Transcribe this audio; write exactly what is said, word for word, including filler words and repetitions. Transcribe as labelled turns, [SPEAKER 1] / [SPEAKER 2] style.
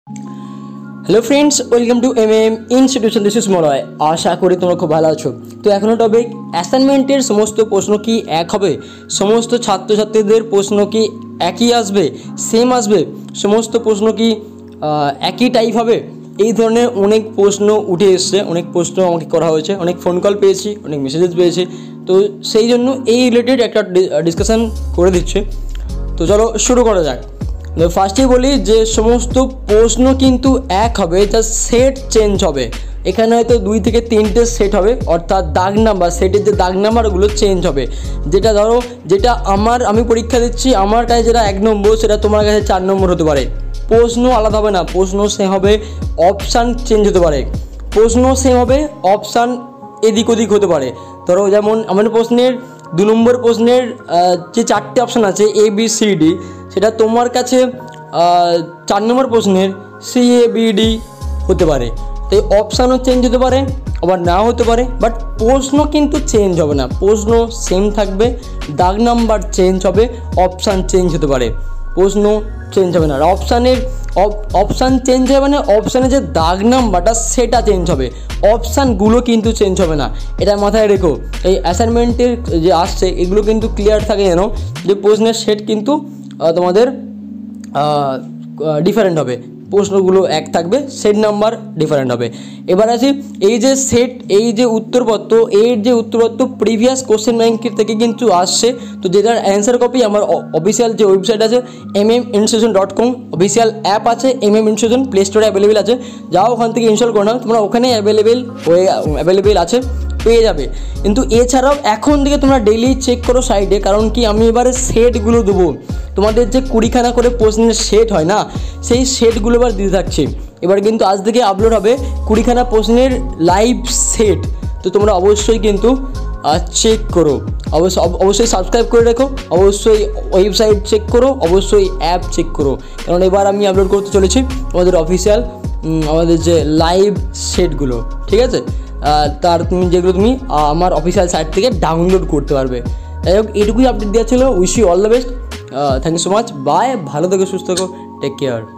[SPEAKER 1] Hello friends, welcome to M M institution. This is Malay. আশা করি তোমরা খুব ভালো আছো। তো এখনও টপিক অ্যাসাইনমেন্টের সমস্ত প্রশ্ন কি এক হবে? সমস্ত ছাত্রছাত্রীদের প্রশ্ন কি একই আসবে, সেম আসবে? সমস্ত প্রশ্ন কি একই টাইপ হবে? এই ধরনের অনেক প্রশ্ন উঠে এসছে, অনেক প্রশ্ন আমাকে করা হয়েছে, অনেক ফোন কল পেয়েছি, অনেক মেসেজেস পেয়েছি। তো সেই জন্য এই রিলেটেড একটা ডিসকাশান করে দিচ্ছে। তো চলো শুরু করা যাক। ফার্স্টেই বলি যে সমস্ত প্রশ্ন কিন্তু এক হবে, জাস্ট সেট চেঞ্জ হবে। এখানে হয়তো দুই থেকে তিনটে সেট হবে, অর্থাৎ দাগ নাম্বার, সেটের যে দাগ নাম্বারগুলো চেঞ্জ হবে। যেটা ধরো যেটা আমার আমি পরীক্ষা দিচ্ছি, আমার কাছে যেটা এক নম্বর সেটা তোমার কাছে চার নম্বর হতে পারে। প্রশ্ন আলাদা হবে না, প্রশ্ন সেম হবে, অপশান চেঞ্জ হতে পারে। প্রশ্ন সেম হবে, অপশান এদিক ওদিক হতে পারে। ধরো যেমন আমার প্রশ্নের দু নম্বর প্রশ্নের যে চারটে অপশান আছে এ বি সি ডি, সেটা তোমার কাছে চার নম্বর প্রশ্নের সি এ বি ডি হতে পারে। তাই অপশানও চেঞ্জ হতে পারে, আবার নাও হতে পারে, বাট প্রশ্ন কিন্তু চেঞ্জ হবে না। প্রশ্ন সেম থাকবে, দাগ নাম্বার চেঞ্জ হবে, অপশান চেঞ্জ হতে পারে, প্রশ্ন চেঞ্জ হবে না। আর অপশানের অপশান চেঞ্জ হবে মানে অপশানের যে দাগ নাম্বারটা সেটা চেঞ্জ হবে, অপশানগুলো কিন্তু চেঞ্জ হবে না। এটা মাথায় রেখো। এই অ্যাসাইনমেন্টের যে আসছে এগুলো কিন্তু ক্লিয়ার থাকে যেন, যে প্রশ্নের সেট কিন্তু তোমাদের ডিফারেন্ট হবে, প্রশ্নগুলো এক থাকবে, সেট নাম্বার ডিফারেন্ট হবে। এবার আসি এই যে সেট, এই যে উত্তরপত্র, এর যে উত্তরপত্র প্রিভিয়াস কোশ্চেন ব্যাংকের থেকে কিন্তু আসছে। তো যেটার অ্যান্সার কপি আমার অফিসিয়াল যে ওয়েবসাইট আছে M M institution dot com, official app আছে এম এম ইনস্টিটিউশন, প্লে স্টোরে অ্যাভেলেবেল আছে, যাও ওখান থেকে ইনস্টল করে নাও, তোমরা ওখানে অ্যাভেলেবেল হয়ে অ্যাভেলেবেল আছে, পেয়ে যাবে। কিন্তু এছাড়াও এখন থেকে তোমরা ডেইলি চেক করো সাইডে, কারণ কি আমি এবারে সেটগুলো দেবো। তোমাদের যে কুড়িখানা করে প্রশ্নের সেট হয় না, সেই সেটগুলো এবার দিতে থাকছে। এবার কিন্তু আজ থেকে আপলোড হবে কুড়িখানা প্রশ্নের লাইভ সেট। তো তোমরা অবশ্যই কিন্তু চেক করো, অবশ্যই অবশ্যই সাবস্ক্রাইব করে রেখো, অবশ্যই ওয়েবসাইট চেক করো, অবশ্যই অ্যাপ চেক করো, কারণ এবার আমি আপলোড করতে চলেছি আমাদের অফিসিয়াল আমাদের যে লাইভ সেটগুলো, ঠিক আছে? তার তুমি যেগুলো তুমি আমার অফিসিয়াল সাইট থেকে ডাউনলোড করতে পারবে। যাই হোক, এটুকুই আপডেট দেওয়া ছিল। Wish you all the best. Thank you so much. Bye. ভালো থেকো, সুস্থ থেকো, টেক কেয়ার।